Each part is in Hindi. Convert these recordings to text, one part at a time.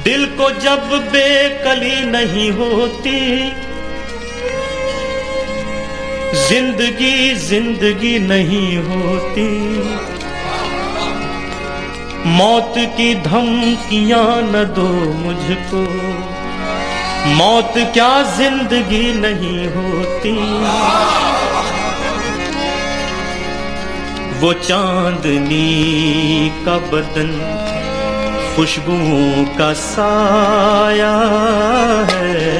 दिल को जब बेकली नहीं होती, जिंदगी जिंदगी नहीं होती। मौत की धमकियां न दो मुझको, मौत क्या जिंदगी नहीं होती। वो चांदनी का बदन खुशबुओं का साया है,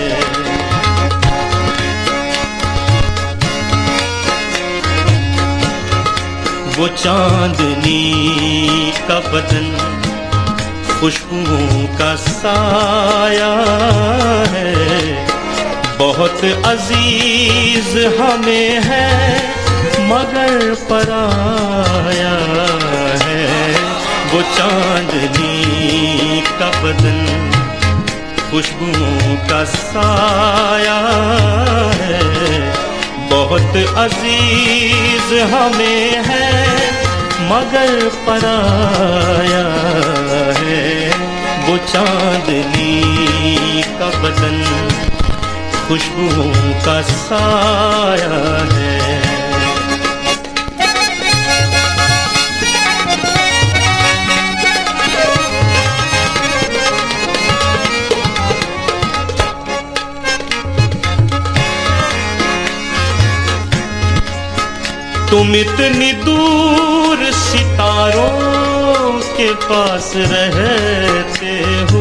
वो चांदनी का बदन खुशबुओं का साया है। बहुत अजीज हमें है मगर पराया है। वो चांदनी का बदन खुशबुओं का साया है। बहुत अजीज हमें है मगर पराया है। वो चांदनी का बदन खुशबुओं का साया है। तुम इतनी दूर सितारों के पास रहते हो,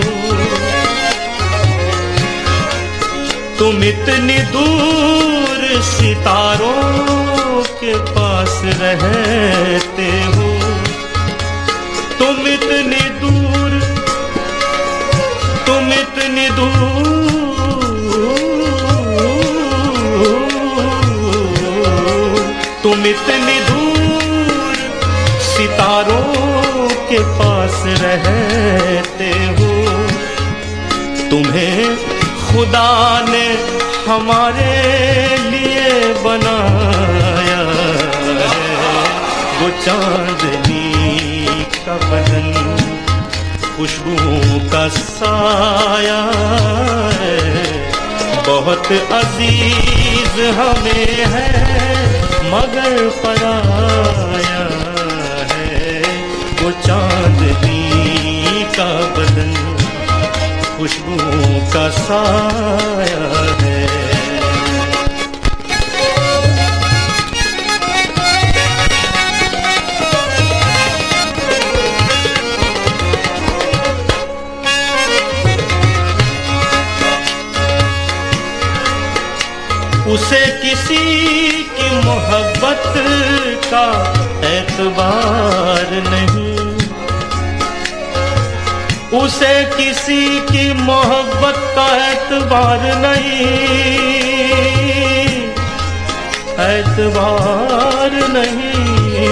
तुम इतनी दूर सितारों के पास रहते हो। तुम इतनी दूर, तुम इतनी दूर, तुम इतनी दूर सितारों के पास रहते हो। तुम्हें खुदा ने हमारे लिए बनाया है। वो चांदनी का बदन खुशबुओं का साया है। बहुत अजीज हमें है मगर पराया है। वो चांदनी का बदन खुशबुओं का साया है। उसे किसी की मोहब्बत का एतबार नहीं, उसे किसी की मोहब्बत का एतबार नहीं, एतबार नहीं।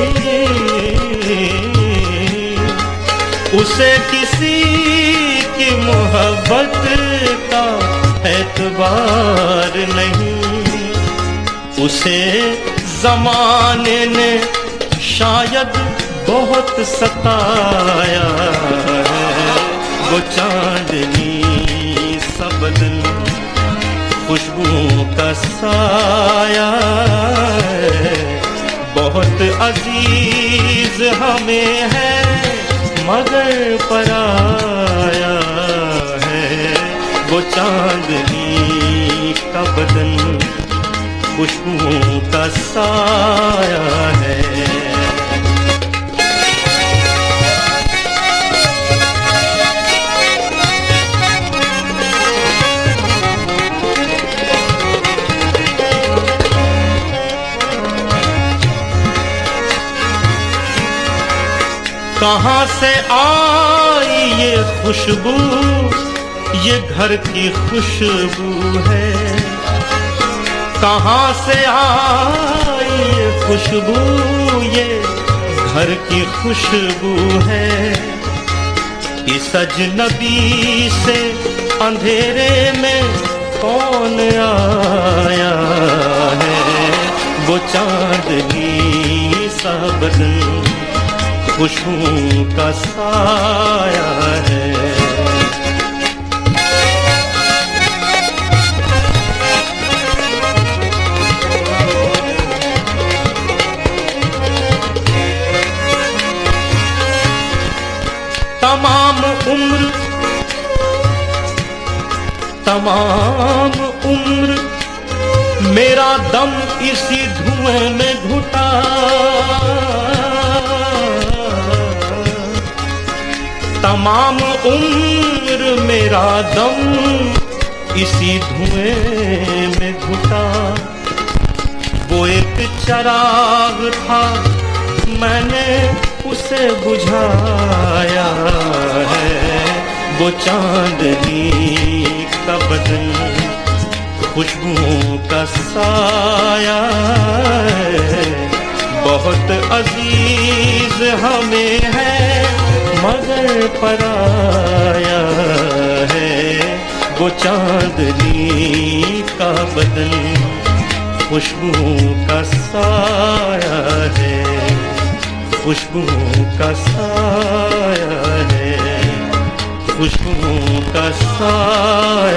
उसे किसी की मोहब्बत का एतबार नहीं। उसे ज़माने ने शायद बहुत सताया है। वो चांदनी सा बदन खुशबुओं का साया है। बहुत अजीज हमें है मगर पराया है। वो चांदनी का बदन खुशबुओं का साया है। कहाँ से आई ये खुशबू, ये घर की खुशबू है। कहाँ से आई ये खुशबू, ये घर की खुशबू है। इस अजनबी से अंधेरे में कौन आया है। वो चांदनी सा बदन खुशबू का साया है। उम्र मेरा दम इसी धुएं में घुटा। तमाम उम्र मेरा दम इसी धुएं में घुटा। वो एक चिराग था मैंने उसे बुझाया है। वो चांदनी का बदन खुशबुओं का साया है। बहुत अजीज हमें है मगर पराया है। वो चांदनी का बदन खुशबुओं का साया है। खुशबुओं का साया है। खुशबुओं का साया